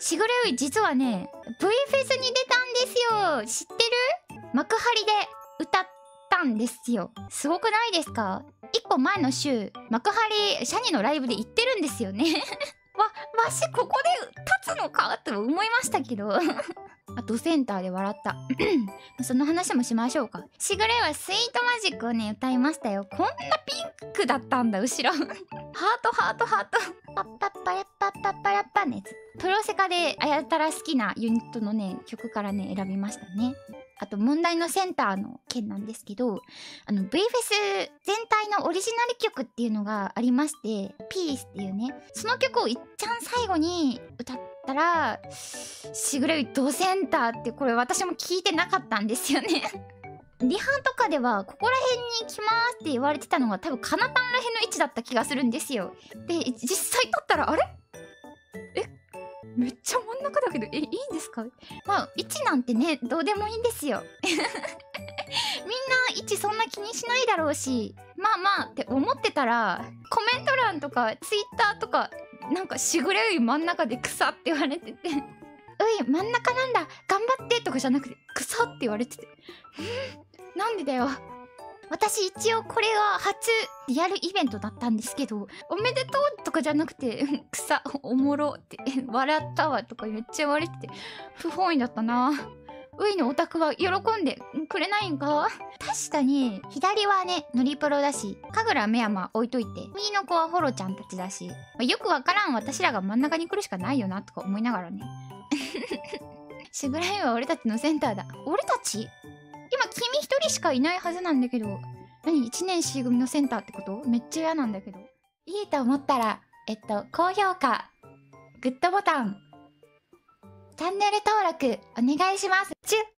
しぐれうい実はね V フェスに出たんですよ。知ってる？幕張で歌ったんですよ。すごくないですか？一個前の週幕張シャニのライブで行ってるんですよねわしここで立つのかって思いましたけどあとセンターで笑ったその話もしましょうか。しぐれはスイートマジックをね歌いましたよ。こんなピンクだったんだ後ろハートハートハートパッパッパラッパッパッパラッパのやつ。プロセカであやたら好きなユニットのね曲からね選びましたね。あと問題のセンターの件なんですけど、V フェス全体のオリジナル曲っていうのがありまして、ピースっていうね、その曲をいっちゃん最後に歌ったら、しぐれうドセンターって、これ私も聞いてなかったんですよねリハとかではここら辺に来ますって言われてたのが多分カナタンら辺の位置だった気がするんですよ。で実際撮ったらあれめっちゃ真ん中だけどいいんですか？まあ位置なんてねどうでもいいんですよみんな位置そんな気にしないだろうし、まあまあって思ってたらコメント欄とかツイッターとかなんかしぐれうい真ん中で草って言われててうい真ん中なんだ頑張ってとかじゃなくて草って言われててなんでだよ。私一応これが初リアルイベントだったんですけど、おめでとうとかじゃなくて草おもろって笑ったわとかめっちゃ言われてて不本意だったな。ういのオタクは喜んでくれないんか？確かに左はねノリプロだし、神楽目山置いといて右の子はホロちゃんたちだし、よくわからん私らが真ん中に来るしかないよなとか思いながらねしぐらいは俺たちのセンターだ。俺たち？今君一人しかいないはずなんだけど、何1年 C 組のセンターってこと？めっちゃ嫌なんだけど。いいと思ったら高評価、グッドボタン、チャンネル登録お願いします。チュッ。